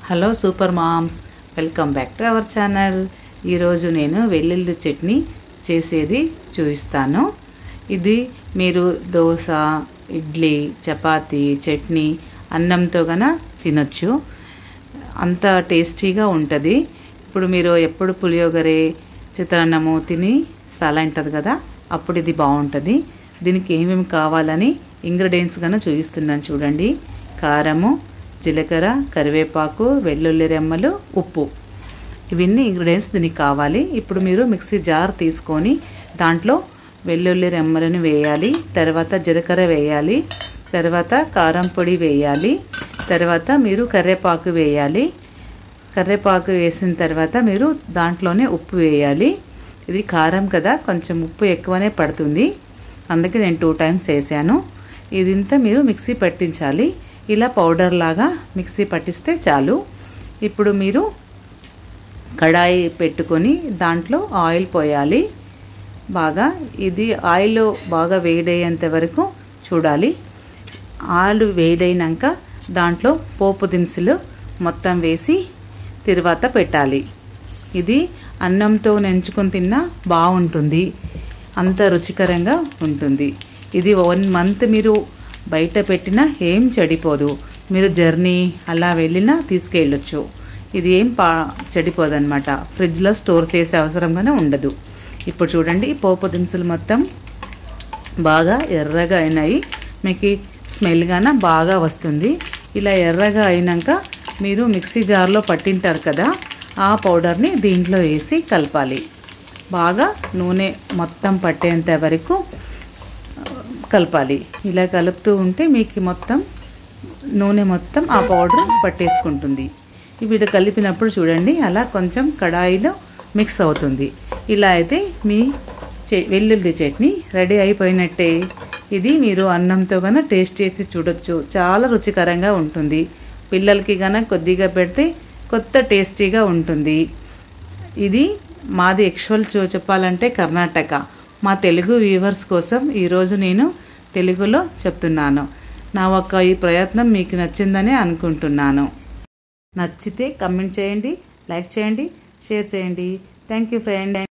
Hello super moms, welcome back to our channel. ఈరోజు నేను వెల్లుల్లి చట్నీ చేసేది చూపిస్తాను. ఇది మీరు దోశ, ఇడ్లీ, చపాతీ, చట్నీ, అన్నంతో గన తినొచ్చు. అంత టేస్టీగా ఉంటుంది. ఇప్పుడు మీరు ఎప్పుడు పులియోగరే, చిత్రాన్నము తిని చాలా ఉంటుంది కదా, అప్పుడు ఇది బాగుంటుంది. దీనికి ఏమేమి కావాలని ఇంగ్రీడియంట్స్ గన చూపిస్తున్నాను చూడండి. కారము, జీలకర్ర, కరివేపాకు, వెల్లుల్లి రెమ్మలు, ఉప్పు, ఇవన్నీ ఇంగ్రీడియంట్స్ దీనికి కావాలి. ఇప్పుడు మీరు మిక్సీ జార్ తీసుకొని దాంట్లో వెల్లుల్లి రెమ్మలను వేయాలి, తర్వాత జీలకర్ర వేయాలి, తర్వాత కారం పొడి వేయాలి, తర్వాత మీరు కరివేపాకు వేయాలి. కరివేపాకు వేసిన తర్వాత మీరు దాంట్లోనే ఉప్పు వేయాలి. ఇది కారం కదా, కొంచెం ఉప్పు ఎక్కువనే పడుతుంది, అందుకే నేను 2 times వేసాను. ఇదంతా మీరు మిక్సీ పట్టించాలి. ఇలా పౌడర్ లాగా మిక్సీ పట్టిస్తే చాలు. ఇప్పుడు మీరు కడాయి పెట్టుకొని దాంట్లో ఆయిల్ పోయాలి. బాగా ఇది ఆయిల్ బాగా వేడయ్యేంత వరకు చూడాలి. ఆయిల్ వేడైనాక దాంట్లో పోపు దినుసులు మొత్తం వేసి తిరువాత పెట్టాలి. ఇది అన్నంతో నెంచుకొని తిన్నా బాగుంటుంది, అంత రుచికరంగా ఉంటుంది. ఇది 1 month మీరు బయట పెట్టినా ఏం చెడిపోదు. మీరు జర్నీ అలా వెళ్ళినా తీసుకెళ్ళొచ్చు. ఇది ఏం చెడిపోదు అనమాట. ఫ్రిడ్జ్లో స్టోర్ చేసే అవసరంగానే ఉండదు. ఇప్పుడు చూడండి, పోపు దినుసులు మొత్తం బాగా ఎర్రగా అయినాయి. మీకు స్మెల్ గాన బాగా వస్తుంది. ఇలా ఎర్రగా అయినాక మీరు మిక్సీ జార్లో పట్టింటారు కదా, ఆ పౌడర్ని దీంట్లో వేసి కలపాలి. బాగా నూనె మొత్తం పట్టేంత వరకు కలపాలి. ఇలా కలుపుతూ ఉంటే మీకు మొత్తం నూనె మొత్తం ఆ పౌడర్ పట్టేసుకుంటుంది. వీడు కలిపినప్పుడు చూడండి, అలా కొంచెం కడాయిలో మిక్స్ అవుతుంది. ఇలా అయితే మీ వెల్లుల్లి చట్నీ రెడీ అయిపోయినట్టే. ఇది మీరు అన్నంతో కన్నా టేస్ట్ చేసి చూడొచ్చు, చాలా రుచికరంగా ఉంటుంది. పిల్లలకి కన్నా కొద్దిగా పెడితే కొత్త టేస్టీగా ఉంటుంది. ఇది మాది యాక్చువల్ చెప్పాలంటే కర్ణాటక. మా తెలుగు వ్యూవర్స్ కోసం ఈరోజు నేను తెలుగులో చెప్తున్నాను. నా ఈ ప్రయత్నం మీకు నచ్చిందని అనుకుంటున్నాను. నచ్చితే కమెంట్ చేయండి, లైక్ చేయండి, షేర్ చేయండి. Thank you friend.